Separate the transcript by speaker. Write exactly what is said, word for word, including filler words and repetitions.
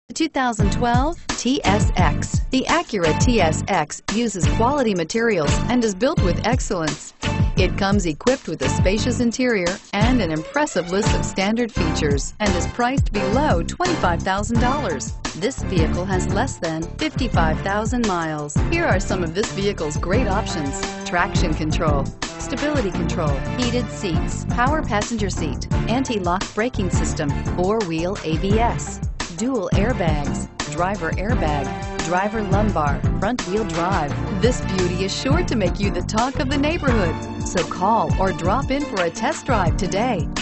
Speaker 1: two thousand twelve T S X. The Acura T S X uses quality materials and is built with excellence. It comes equipped with a spacious interior and an impressive list of standard features and is priced below twenty-five thousand dollars. This vehicle has less than fifty-five thousand miles. Here are some of this vehicle's great options: traction control, stability control, heated seats, power passenger seat, anti-lock braking system, four-wheel A B S, dual airbags, driver airbag, driver lumbar, front-wheel drive. This beauty is sure to make you the talk of the neighborhood. So call or drop in for a test drive today.